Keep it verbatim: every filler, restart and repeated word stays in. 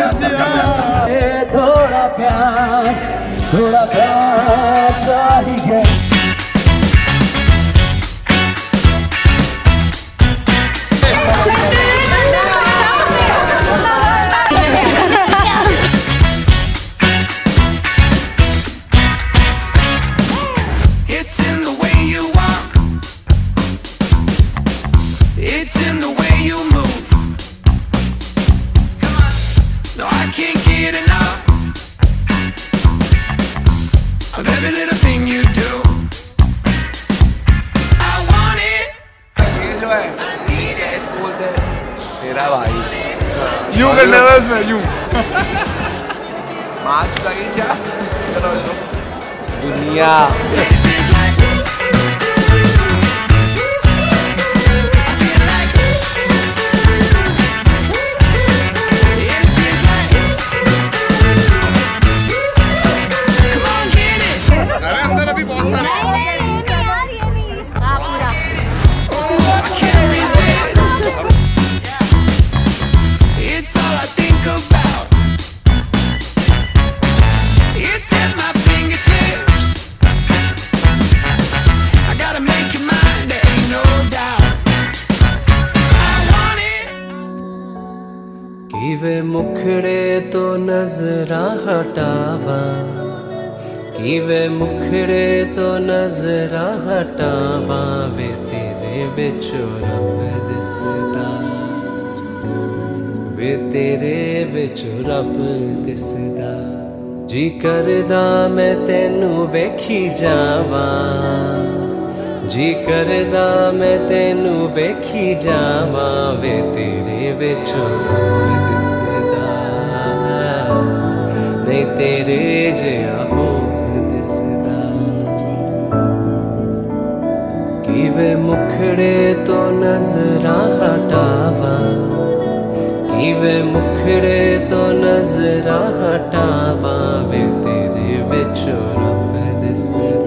थोड़ा प्यार थोड़ा प्यार चाहिए। It's in the way you walk, it's in the way you move. Come on, no, I can't get enough of every little thing you do. I want it, ये जो है I need it. School पे तेरा भाई यूं करने बस मैं यूं मार्च का ही क्या चलो दुनिया It feels like, I feel like, it feels like, come on, get it. अरे अंदर अभी बहुत सारे I can't resist. It's all I think about. It's at my fingertips. I gotta make your mind, there ain't no doubt. I want it. किवे मुखड़े तो नजरा हटावा, किवे मुखड़े तो नजरा हटावा, वे तेरे विचों रब दिसदा, वे तेरे विचों रब दिसदा। जी करदा मैं तेनू वेखी जावा, जी करदा मैं तेनू वेखी जावा, वे तेरे विचों रब दिसदा, नहीं तेरे जिहा होर दिसदा। किवे मुखड़े तो नजरा हटावा, किवे मुखड़े तो नजरा हटावा, वे तेरे विचों रब दिसदा।